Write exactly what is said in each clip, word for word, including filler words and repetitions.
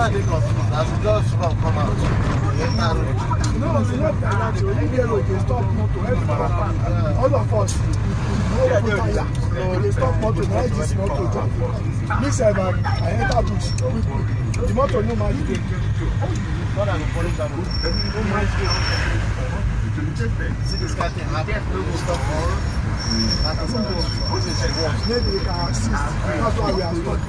why they confused? As you just come come out, you enter road. No, it's not that. You need road. They stop motor. All of us. No, they stop motor. Now it is motor jump. Me say man, I enter bush. The motor no match dey. More than the police are no match dey. See this guy thing happen. No go stop all. Maybe you can assist. That's why we are stopped.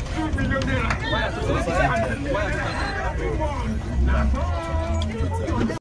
Yeah.